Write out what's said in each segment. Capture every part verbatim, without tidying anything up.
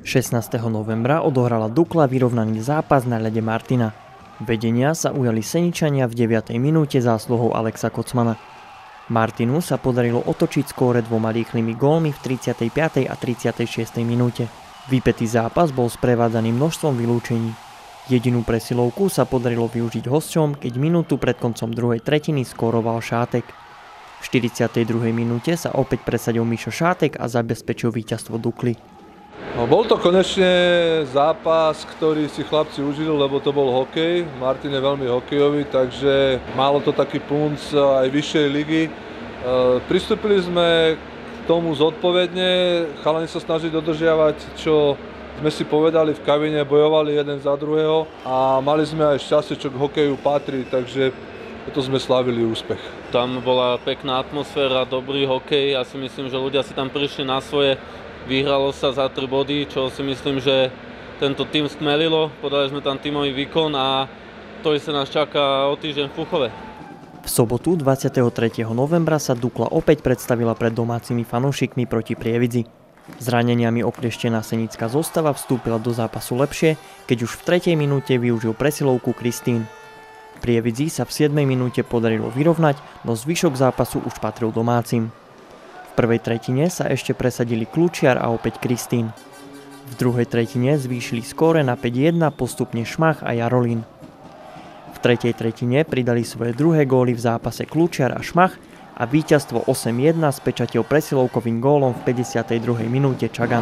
šestnásteho novembra odohrala Dukla vyrovnaný zápas na ľade Martina. Vedenia sa ujali Seničania v deviatej minúte zásluhou Alexa Kocmana. Martinu sa podarilo otočiť skóre dvoma rýchlymi gólmi v tridsiatej piatej a tridsiatej šiestej minúte. Vypätý zápas bol sprevádzaný množstvom vylúčení. Jedinú presilovku sa podarilo využiť hosťom, keď minútu pred koncom druhej tretiny skóroval Šátek. V štyridsiatej druhej minúte sa opäť presadil Mišo Šátek a zabezpečil víťazstvo Dukly. No, bol to konečne zápas, ktorý si chlapci užili, lebo to bol hokej. Martin je veľmi hokejový, takže malo to taký punc aj vyššej ligy. E, pristúpili sme k tomu zodpovedne, chalani sa snažili dodržiavať, čo sme si povedali v kabine, bojovali jeden za druhého a mali sme aj šťastie, čo k hokeju patrí, takže to sme slávili úspech. Tam bola pekná atmosféra, dobrý hokej, ja si myslím, že ľudia si tam prišli na svoje. Vyhralo sa za tri body, čo si myslím, že tento tým stmelilo. Podali sme tam tímový výkon a to sa nás čaká o týždeň v Púchove. V sobotu dvadsiateho tretieho novembra sa Dukla opäť predstavila pred domácimi fanúšikmi proti Prievidzi. Zraneniami oklieštená senická zostava vstúpila do zápasu lepšie, keď už v tretej minúte využil presilovku Kristín. Prievidzi sa v siedmej minúte podarilo vyrovnať, no zvyšok zápasu už patril domácim. V prvej tretine sa ešte presadili Kľúčiar a opäť Kristín. V druhej tretine zvýšili skóre na päť jedna postupne Šmach a Jarolín. V tretej tretine pridali svoje druhé góly v zápase Kľúčiar a Šmach a víťazstvo osem jedna spečatil presilovkovým gólom v päťdesiatej druhej minúte Čagan.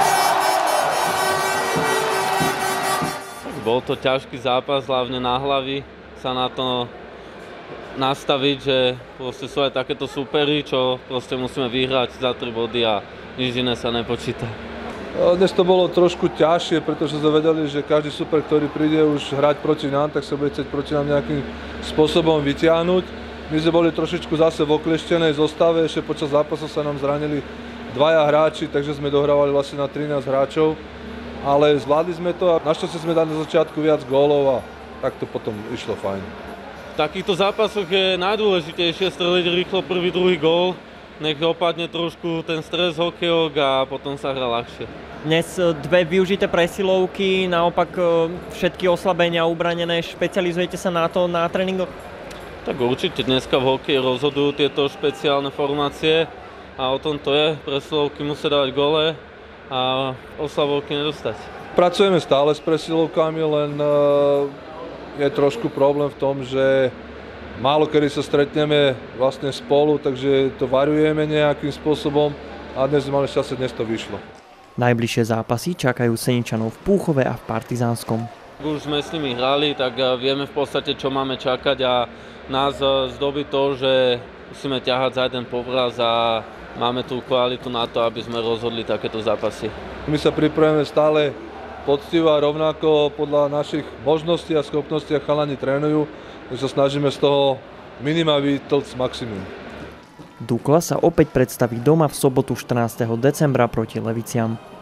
Bol to ťažký zápas, hlavne na hlavy sa na to nastaviť, že proste sú aj takéto súpery, čo proste musíme vyhrať za tri body a nič iné sa nepočíta. Dnes to bolo trošku ťažšie, pretože sme vedeli, že každý super, ktorý príde už hrať proti nám, tak sa bude chcieť proti nám nejakým spôsobom vytiahnuť. My sme boli trošičku zase v oklieštenej zostave, ešte počas zápasu sa nám zranili dvaja hráči, takže sme dohrávali vlastne na trinásť hráčov, ale zvládli sme to a našťastie sme dali na začiatku viac gólov a tak to potom išlo fajn. V takýchto zápasoch je najdôležitejšie streliť rýchlo prvý, druhý gól, nech opadne trošku ten stres hokejok a potom sa hrá ľahšie. Dnes dve využité presilovky, naopak všetky oslabenia ubranené, špecializujete sa na to na tréningoch? Tak určite dneska v hokeji rozhodujú tieto špeciálne formácie a o tom to je, presilovky musia dávať gole a oslabovky nedostať. Pracujeme stále s presilovkami, len je trošku problém v tom, že málo kedy sa stretneme vlastne spolu, takže to variujeme nejakým spôsobom a dnes sme mali šťastie, dnes to vyšlo. Najbližšie zápasy čakajú Seničanov v Púchove a v Partizánskom. Už sme s nimi hrali, tak vieme v podstate, čo máme čakať a nás zdobí to, že musíme ťahať za jeden povraz a máme tú kvalitu na to, aby sme rozhodli takéto zápasy. My sa pripravujeme stále poctivo a rovnako podľa našich možností a schopností a chalani trénujú, takže sa snažíme z toho minima vytlcť maximum. Dukla sa opäť predstaví doma v sobotu štrnásteho decembra proti Leviciam.